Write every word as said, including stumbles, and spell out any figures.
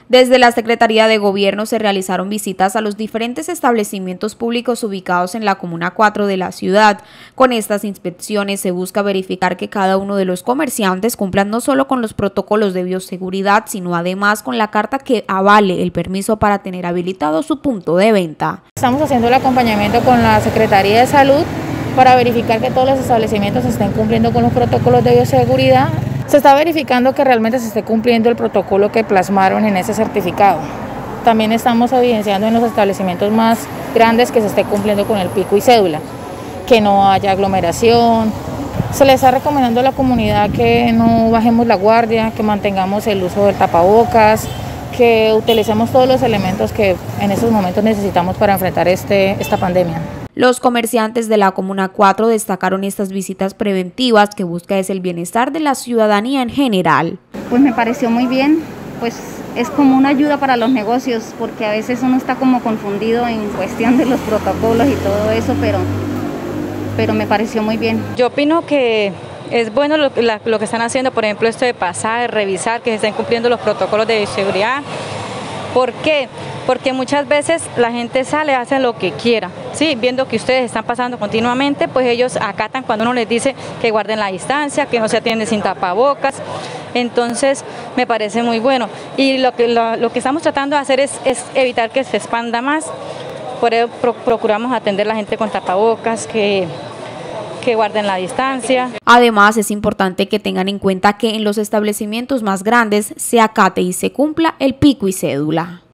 Desde la Secretaría de Gobierno se realizaron visitas a los diferentes establecimientos públicos ubicados en la Comuna cuatro de la ciudad. Con estas inspecciones se busca verificar que cada uno de los comerciantes cumplan no solo con los protocolos de bioseguridad, sino además con la carta que avale el permiso para tener habilitado su punto de venta. Estamos haciendo el acompañamiento con la Secretaría de Salud para verificar que todos los establecimientos estén cumpliendo con los protocolos de bioseguridad. Se está verificando que realmente se esté cumpliendo el protocolo que plasmaron en ese certificado. También estamos evidenciando en los establecimientos más grandes que se esté cumpliendo con el pico y cédula, que no haya aglomeración. Se le está recomendando a la comunidad que no bajemos la guardia, que mantengamos el uso del tapabocas, que utilicemos todos los elementos que en estos momentos necesitamos para enfrentar este, esta pandemia. Los comerciantes de la Comuna cuatro destacaron estas visitas preventivas que busca es el bienestar de la ciudadanía en general. Pues me pareció muy bien, pues es como una ayuda para los negocios, porque a veces uno está como confundido en cuestión de los protocolos y todo eso, pero, pero me pareció muy bien. Yo opino que es bueno lo, la, lo que están haciendo, por ejemplo, esto de pasar, de revisar que se estén cumpliendo los protocolos de seguridad. ¿Por qué? Porque muchas veces la gente sale, hace lo que quiera, ¿sí? Viendo que ustedes están pasando continuamente, pues ellos acatan cuando uno les dice que guarden la distancia, que no se atienden sin tapabocas. Entonces me parece muy bueno. Y lo que, lo, lo que estamos tratando de hacer es, es evitar que se expanda más. Por eso pro, procuramos atender a la gente con tapabocas, que... que guarden la distancia. Además, es importante que tengan en cuenta que en los establecimientos más grandes se acate y se cumpla el pico y cédula.